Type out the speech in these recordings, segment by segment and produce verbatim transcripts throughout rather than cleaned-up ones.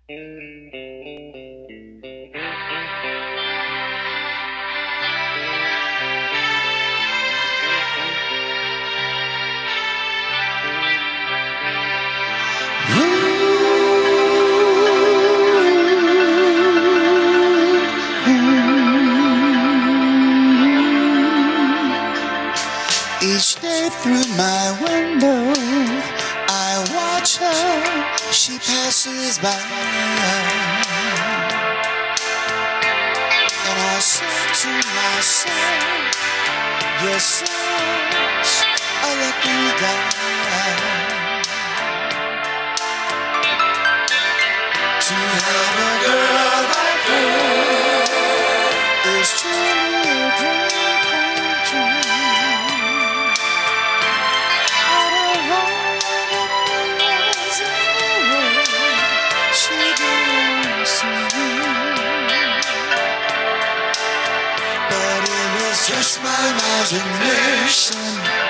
Each day through my window, I watch her, she passes by, and I say to myself, you're such a lucky guy to have a girl like her is truly a dream come true. Just my imagination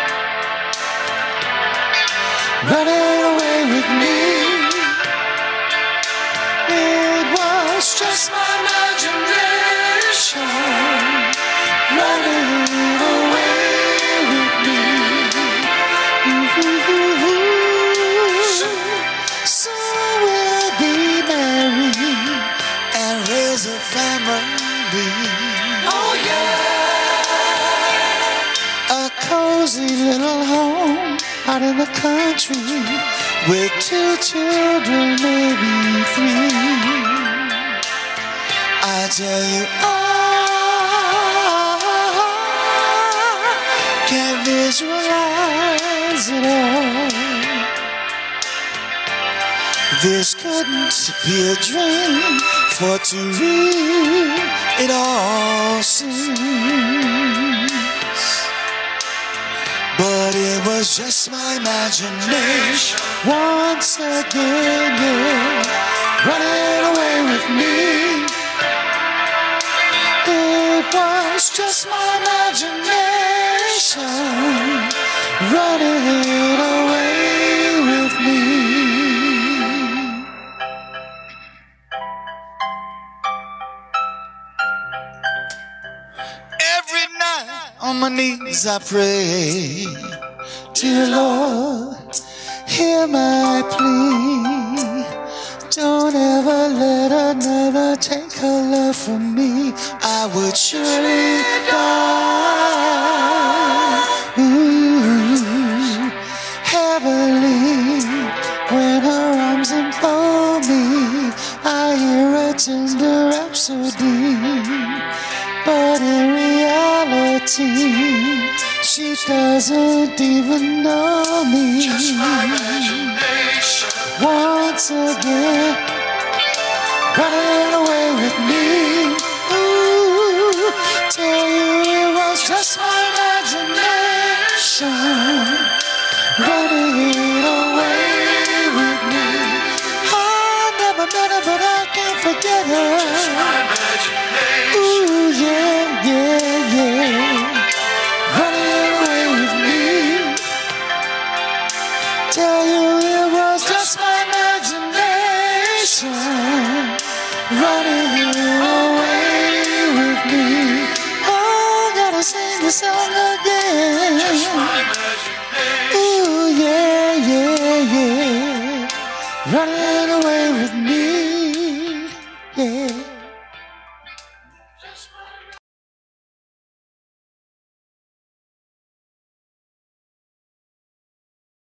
running away with me. It was just my imagination running away with me. So we'll be married and raise a family. Oh yeah. Cozy little home out in the country with two children, maybe three. I tell you, I can't visualize it all. This couldn't be a dream, for to real it all seems. But it was just my imagination once again, yeah, running away with me. It was just my imagination running away with me. Every night on my knees I pray, dear Lord, hear my plea. Don't ever let another take her love from me. I would surely die. Ooh, heavily when her arms enfold me, I hear a tender rhapsody. But in reality, she doesn't even know me. Just my imagination once again running away with me. Ooh, tell you it was just my imagination running away with me. I never met her, but I can't forget her. Just my imagination. Ooh, yeah, yeah, yeah. Running away with me. Tell you it was just my imagination running away with me. Oh, gotta sing the song again. Just my imagination. Ooh, yeah, yeah, yeah. Running away with me.